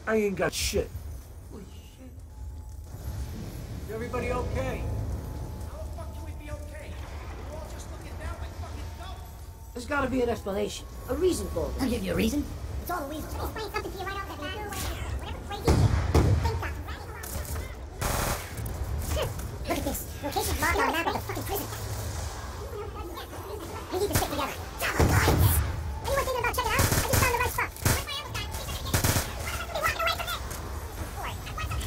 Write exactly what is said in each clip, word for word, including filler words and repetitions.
I ain't got shit. Holy shit. Is everybody okay? How the fuck can we be okay? We're all just looking down like fucking dumb. There's gotta be an explanation. A reason for it. I'll give you a reason. It's all the Weasel. Let me explain something to you right off the bat. Whatever crazy shit you think that's running around. Look at this. Location's marked on a map like a fucking prison. We need to stick together. Anyone thinking about checking out? I just found the right spot. Where's my ammo gun? Be walking away from this. Boy, I want the...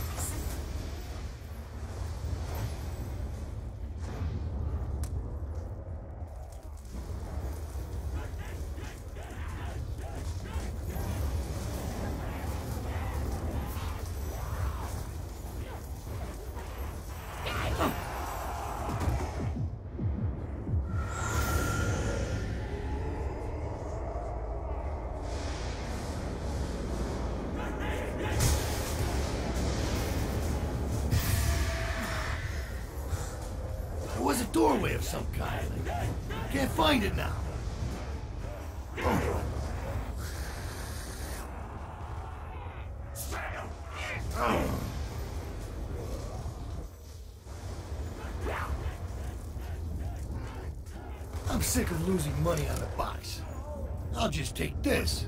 There was a doorway of some kind. Can't find it now. Oh. Oh. I'm sick of losing money on the box. I'll just take this.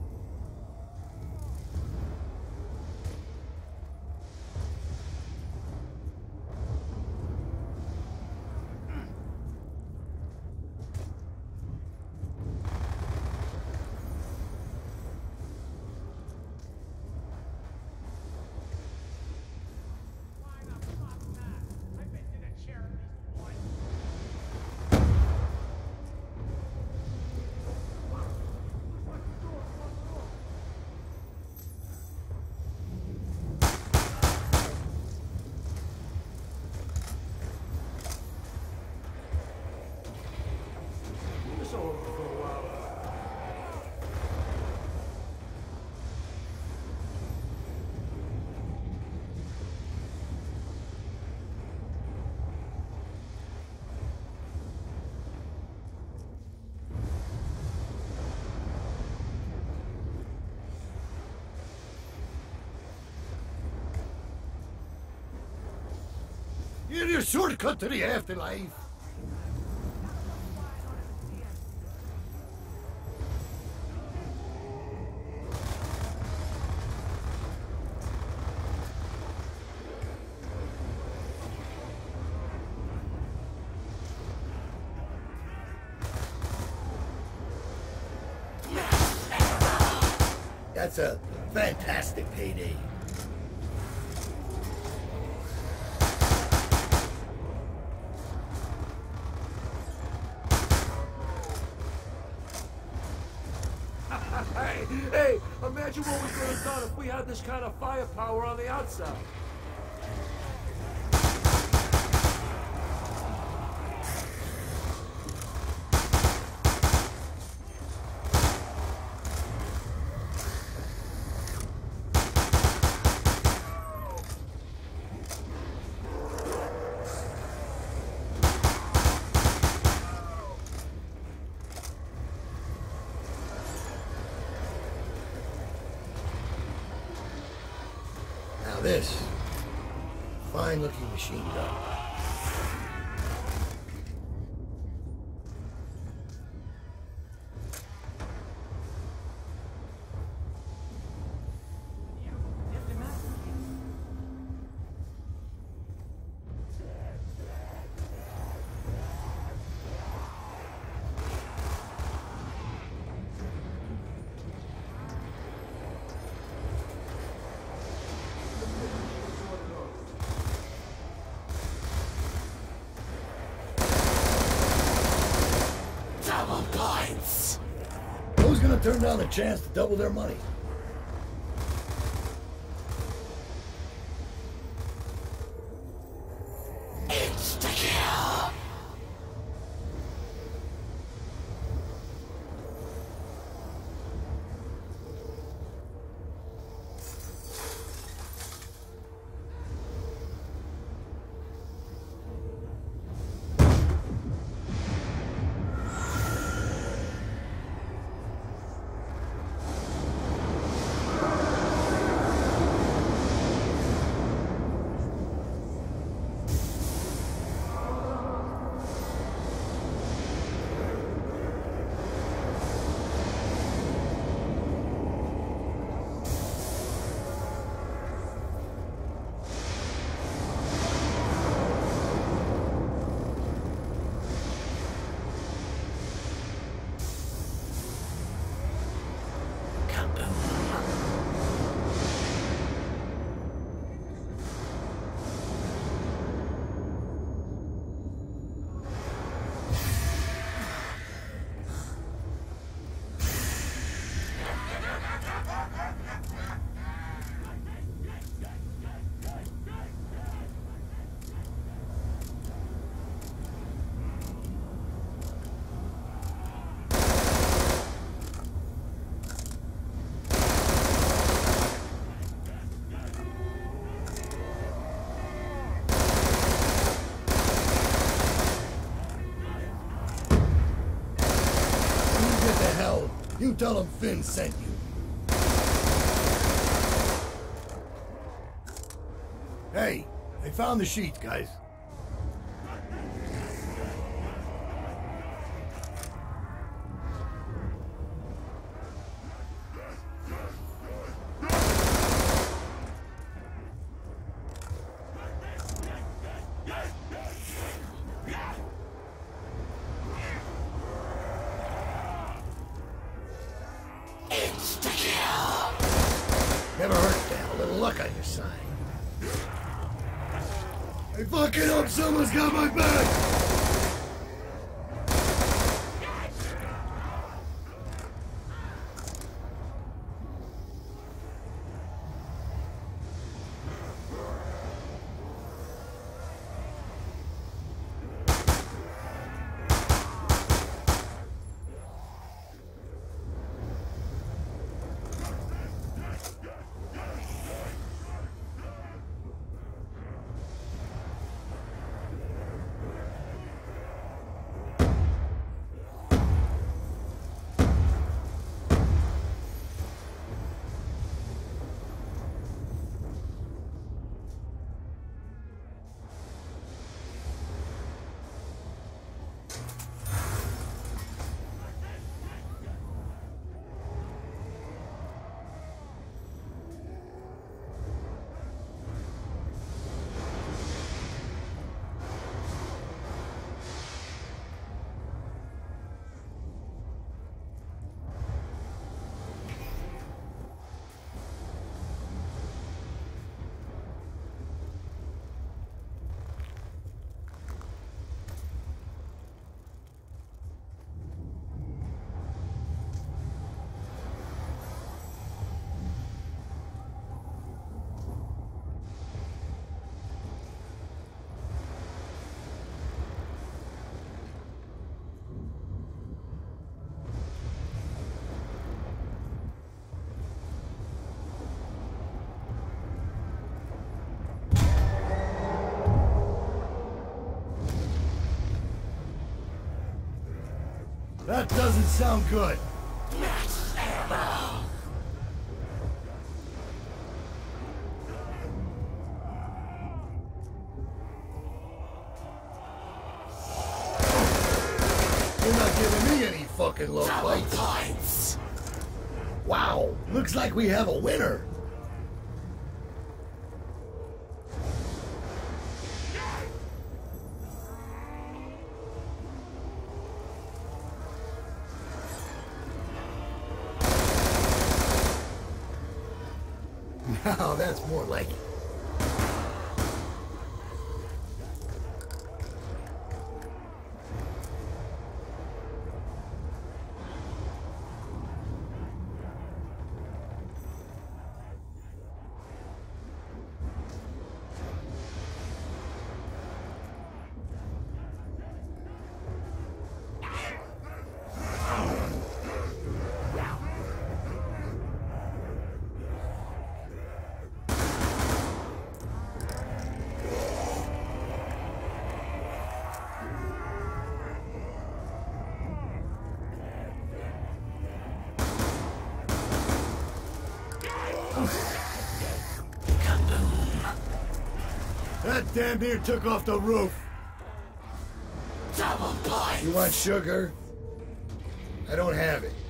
You're your shortcut to the afterlife. That's a fantastic payday. Hey, hey, imagine what we could have done if we had this kind of firepower on the outside. Now this, fine-looking machine gun. Who's gonna turn down the chance to double their money? Insta-kill! the hell? You tell him Finn sent you. Hey, I found the sheets, guys. Never hurt to have a little luck on your side. I fucking hope someone's got my back! That doesn't sound good. Max ammo. You're not giving me any fucking low Double fights. points. Wow, looks like we have a winner. Now that's more like it. That damn near took off the roof. Double points. You want sugar? I don't have it.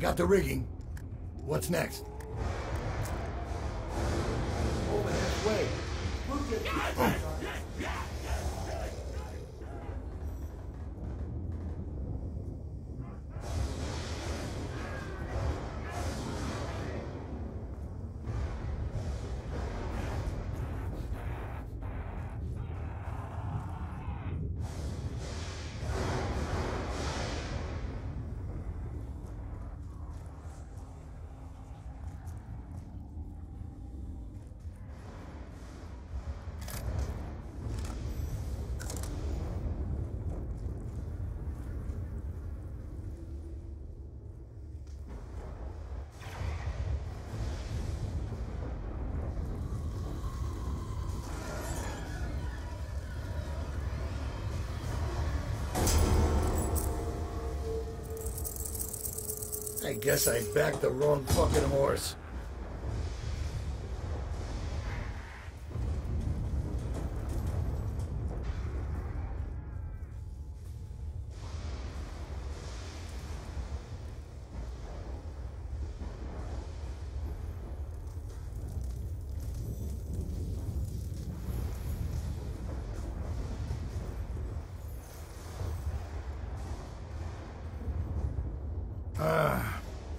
got the rigging. What's next? Over halfway. We'll get you. I guess I backed the wrong fucking horse. Ah.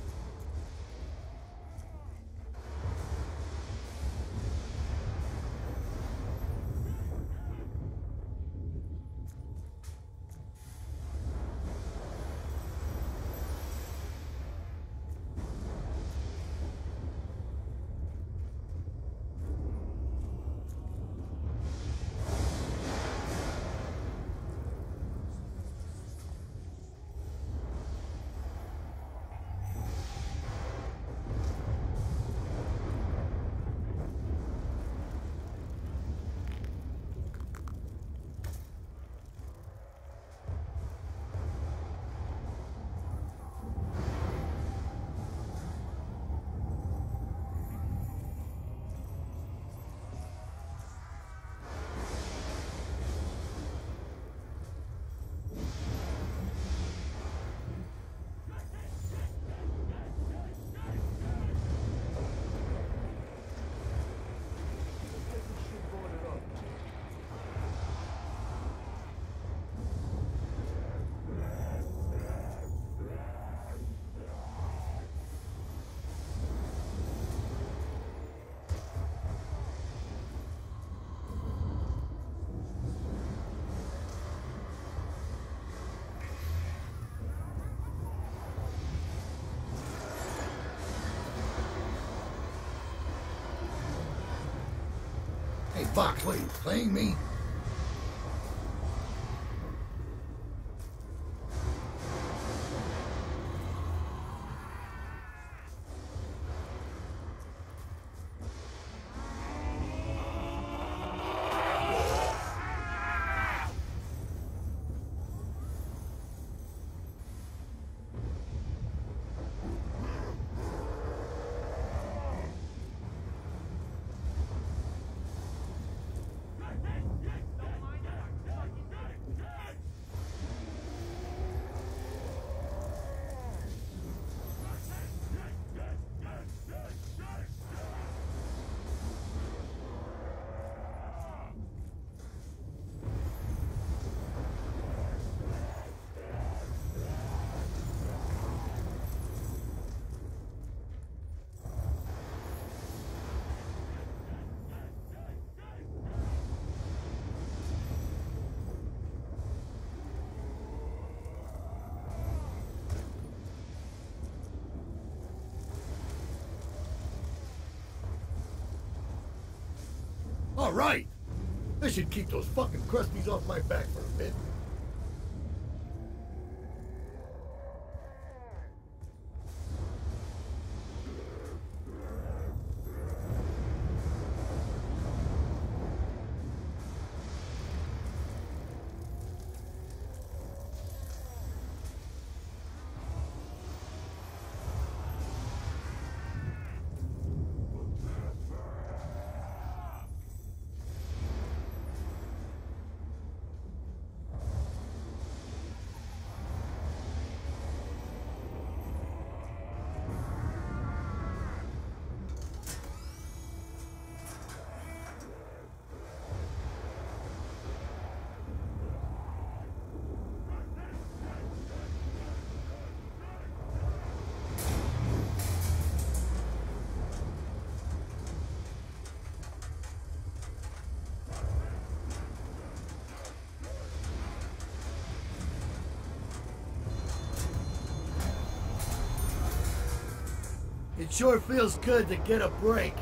Hey, Fox, what are you playing me? All right. I should keep those fucking crusties off my back for a bit. It sure feels good to get a break.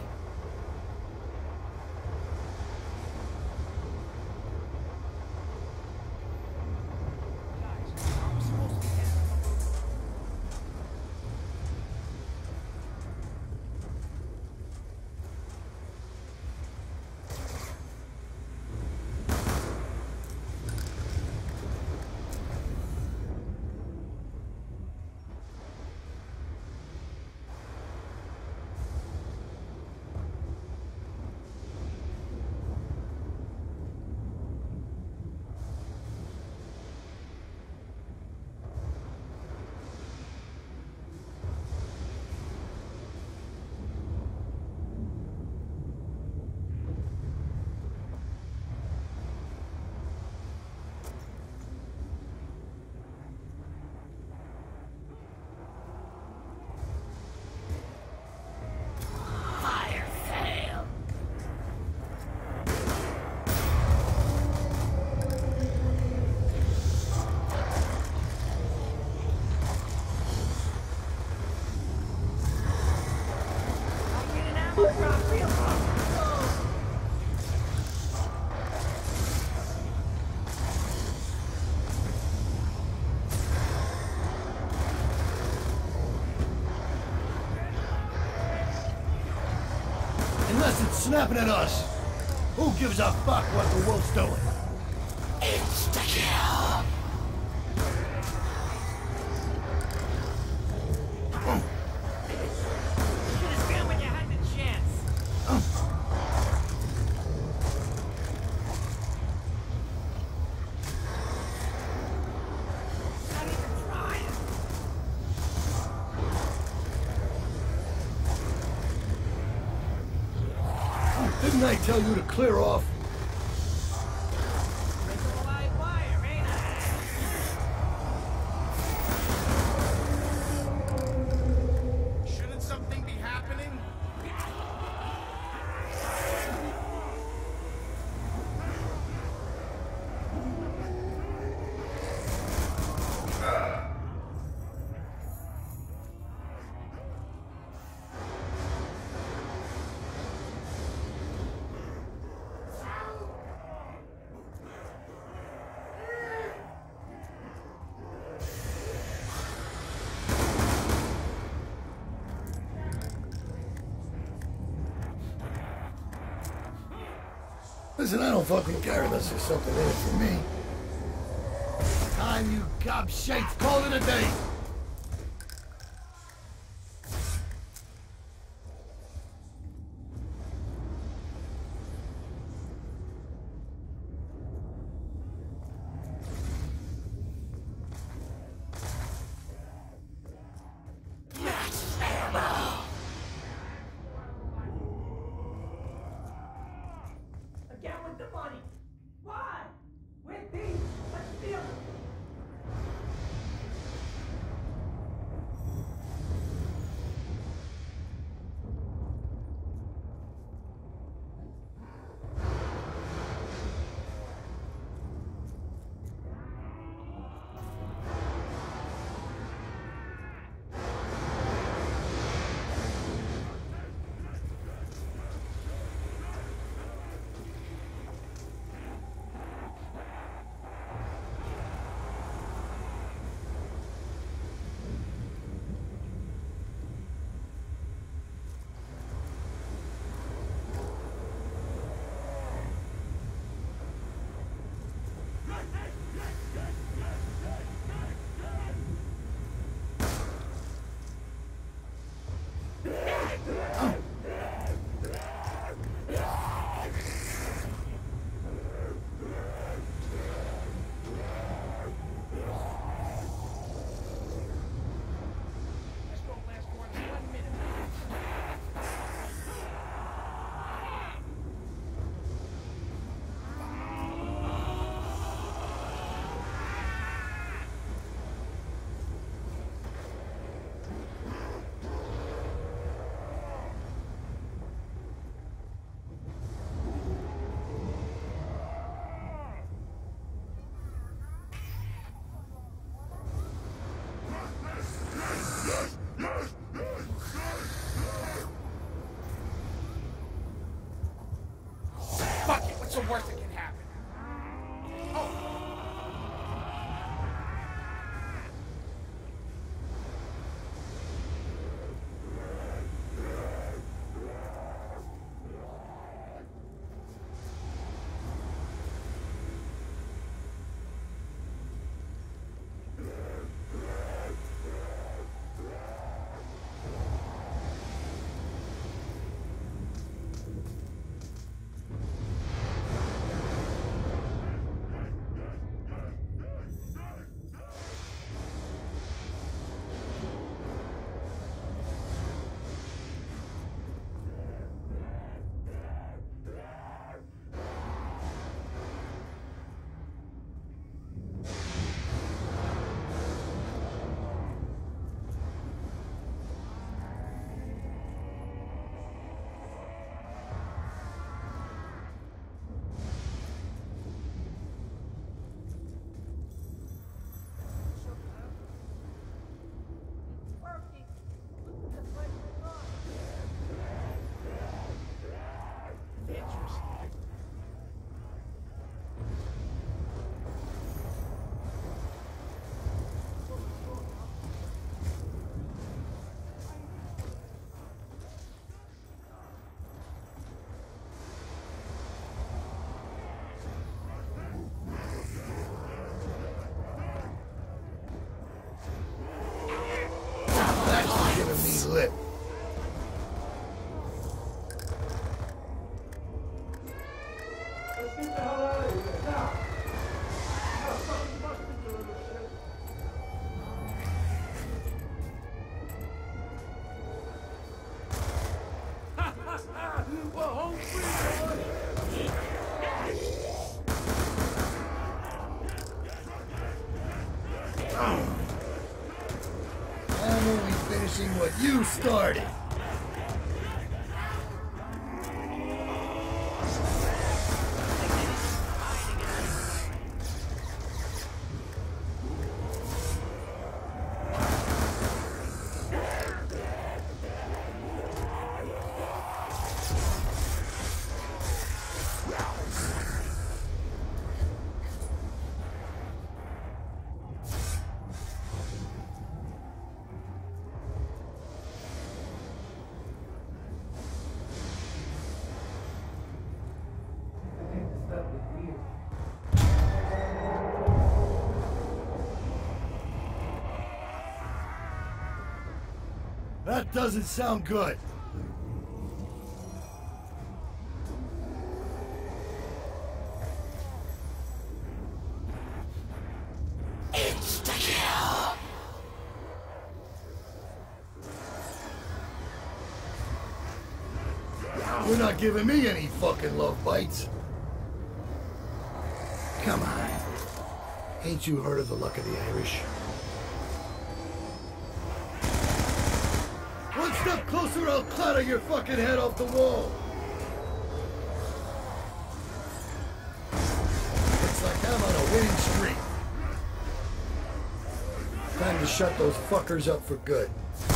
Unless it's snapping at us. Who gives a fuck what the wolf's doing? Insta-kill. Should have been when you had the chance. Not even trying. Didn't I tell you to clear off? It's a live wire, ain't it? Shouldn't something be happening? Listen, I don't fucking care unless there's something in it for me. Time, you gobshites. Call it a day. Again with the money. Why? With these. Let's steal them. clip. Let's get the hell out of here, now! No, something must be doing this shit. Ha ha ha! We're home free, boy! I'm only finishing what you started. That doesn't sound good. Insta-kill. You're not giving me any fucking love bites. Come on. Ain't you heard of the luck of the Irish? One step closer, I'll clatter your fucking head off the wall. Looks like I'm on a winning streak. Time to shut those fuckers up for good.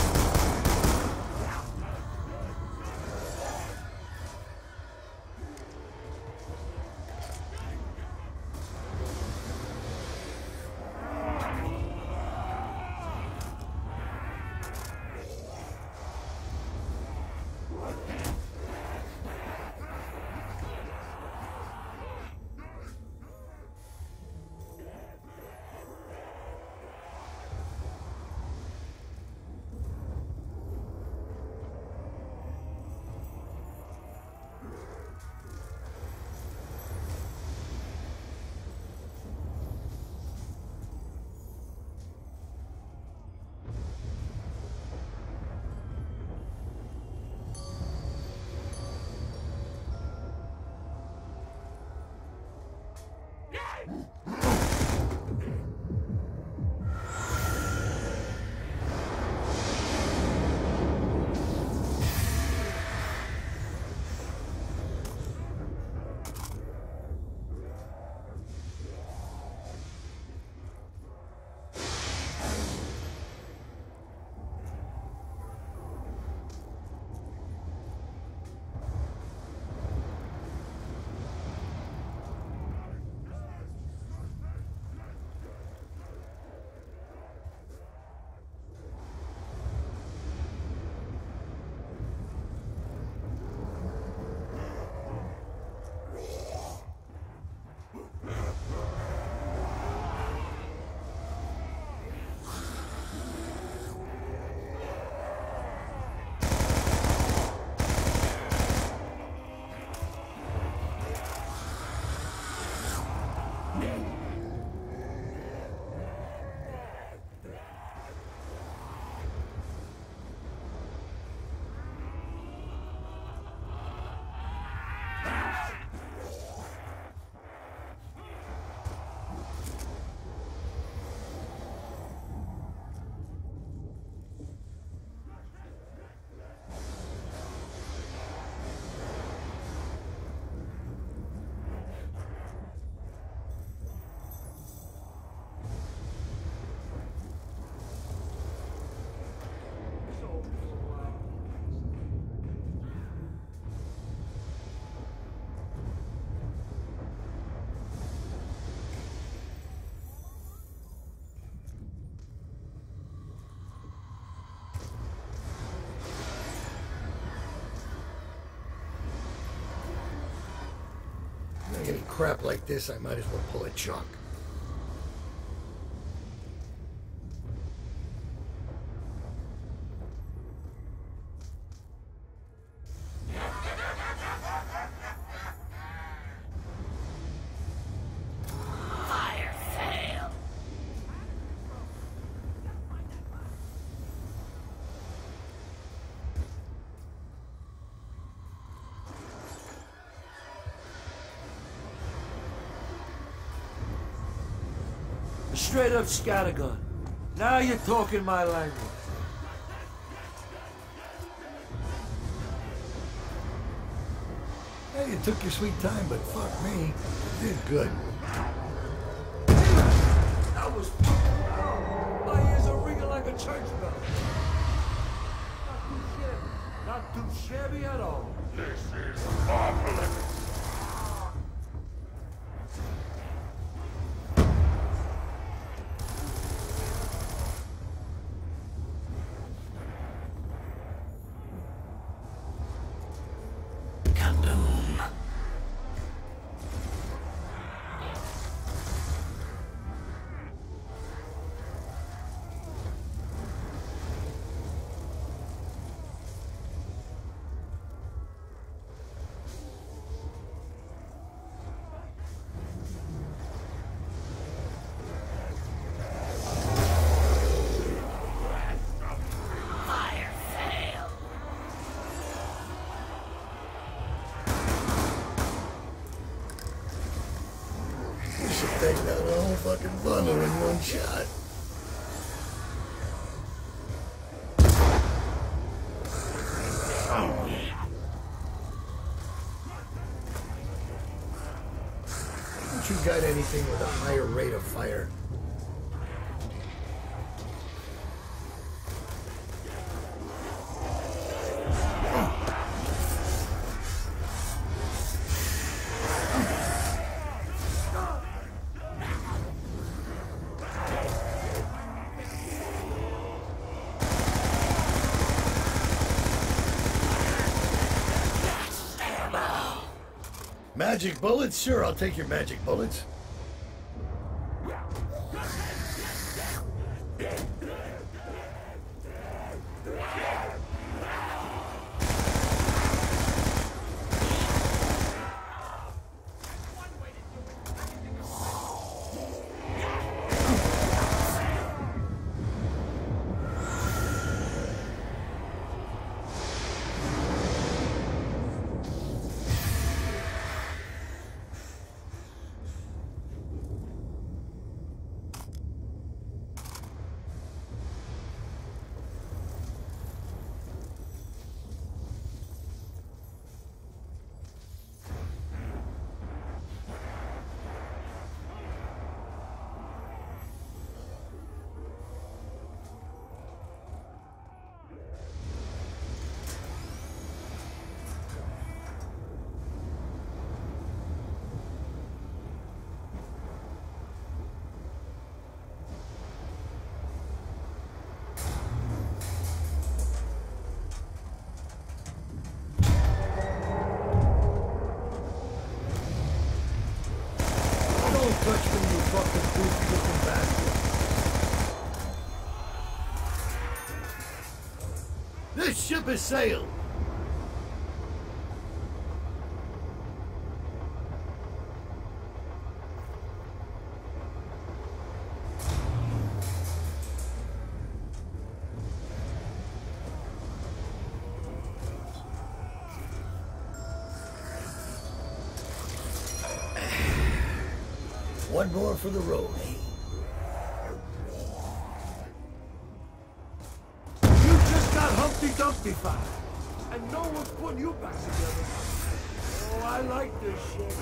Any crap like this, I might as well pull a Chuck. straight up scattergun. Now you're talking my language. Hey, you took your sweet time, but fuck me, you did good. That was fucking loud. My ears are ringing like a church bell. Not too shabby. Not too shabby at all. This is marvelous. Take out a whole fucking bundle in one shot. Haven't you got anything with a higher rate of fire? Magic bullets? Sure, I'll take your magic bullets. Touch me, you fucking goofy-looking bastard. This ship has sailed. One more for the road. You just got Humpty Dumpty fired, and no one's putting you back together. Oh, I like this shit.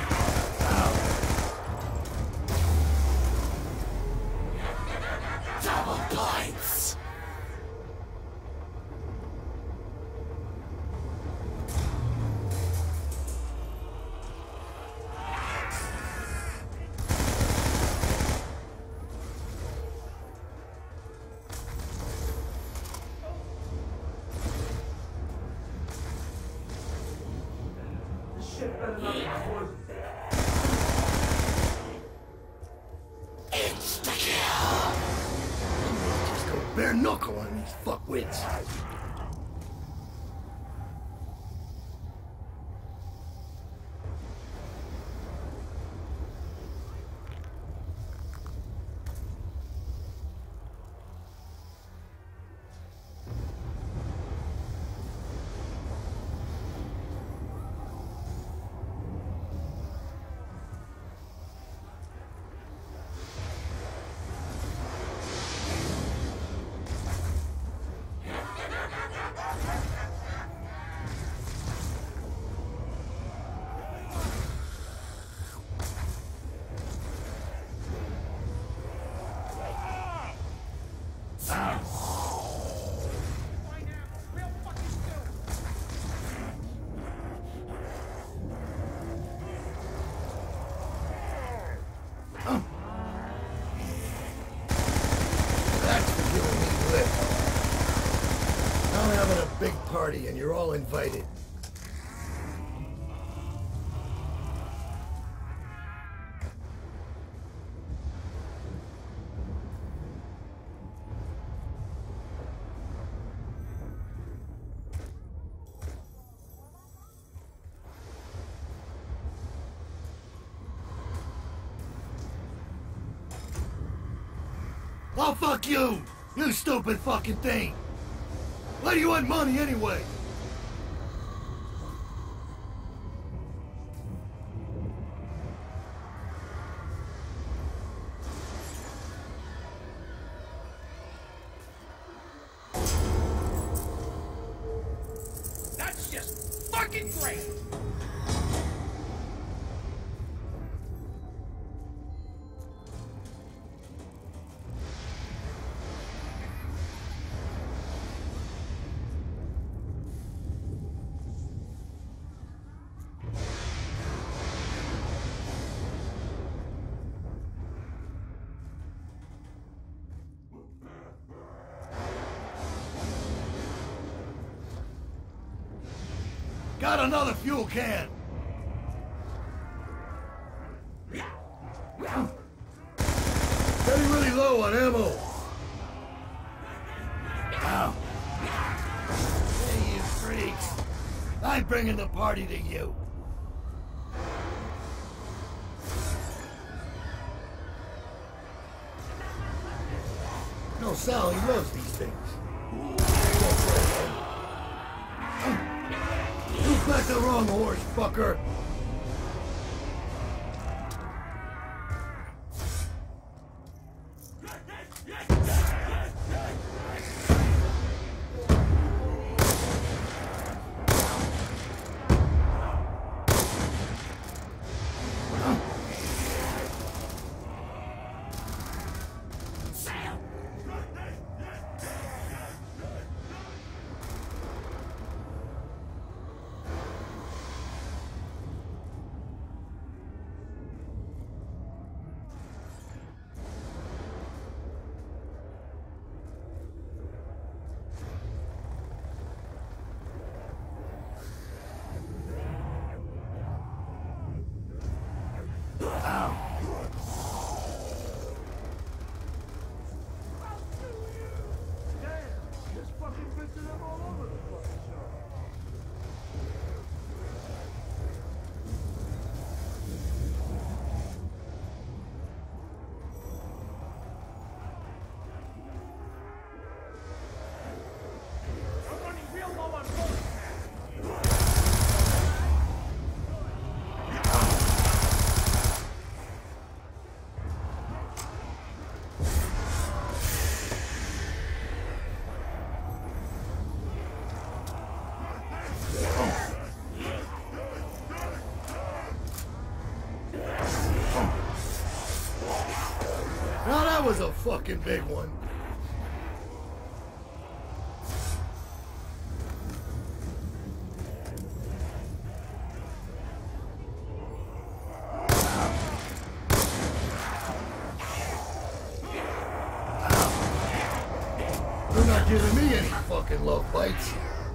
Ow. Double points. Insta-kill! Just go bare knuckle on these fuckwits. having a big party and you're all invited. Oh, fuck you! You stupid fucking thing! Why do you want money anyway? That's just fucking great! Got another fuel can! Getting really low on ammo! Ow. Hey, you freaks! I'm bringing the party to you! No, Sal, he loves these things. You backed the wrong horse, fucker! Now that was a fucking big one. You're not giving me any fucking love bites.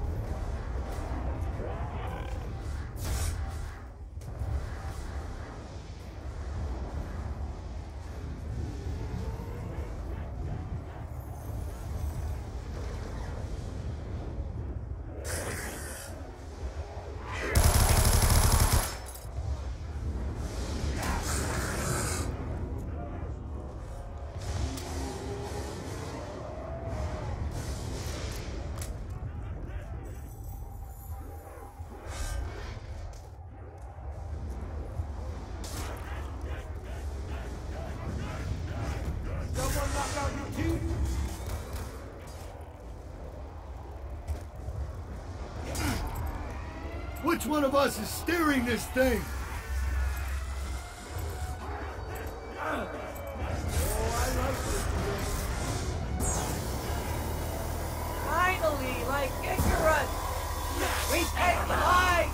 Someone knock out your teeth? Which one of us is steering this thing? Finally, like Icarus, we take flight!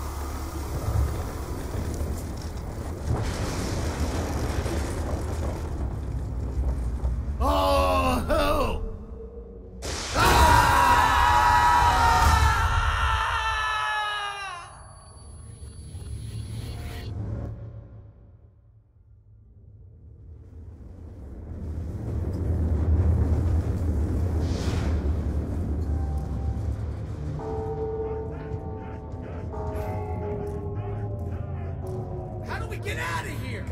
Oh, hell! Ah! get out of here!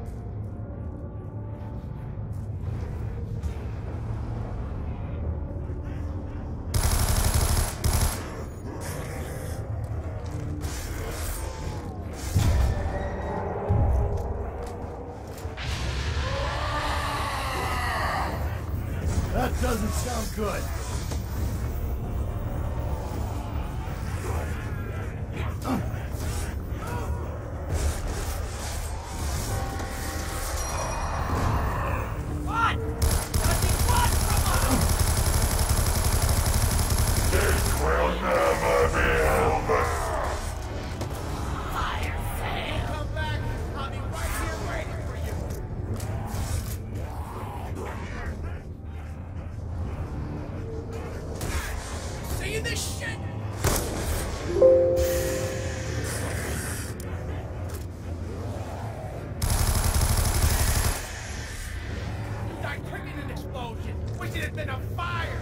That doesn't sound good. What? Nothing what from us? It will never be over. Fire sale! Come back, I'll be right here waiting for you. See this shit? You died quick in an explosion. Wish it had been a fire.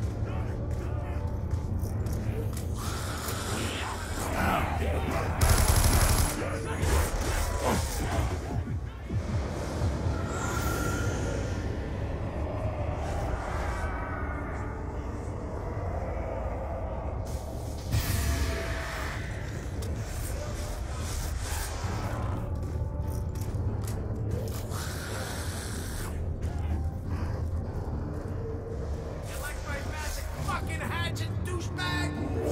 You like my magic fucking hatchet, douchebag?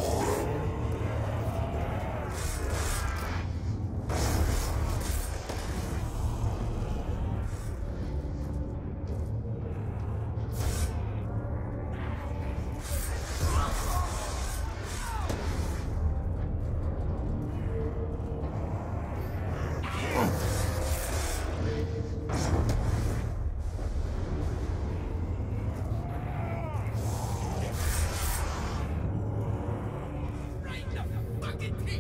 Right in the fucking teeth.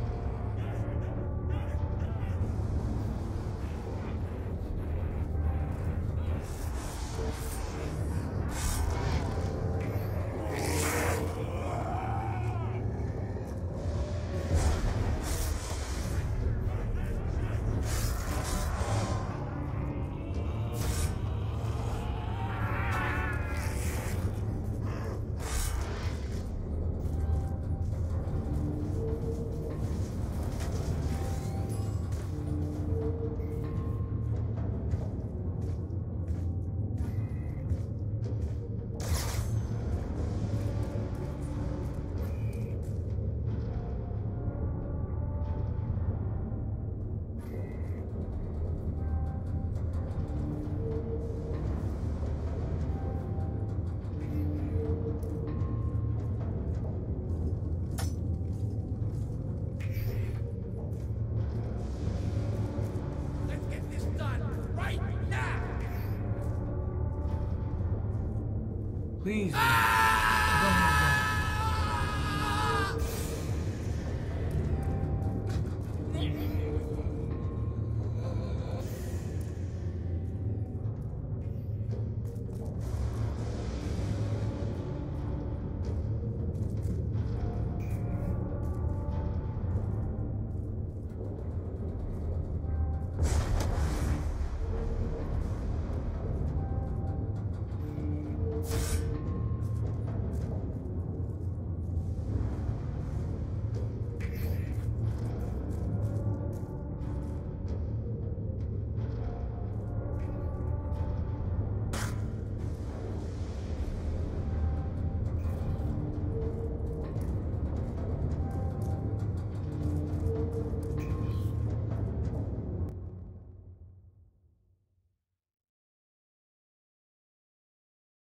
Let's get this done right now. Please. Ah!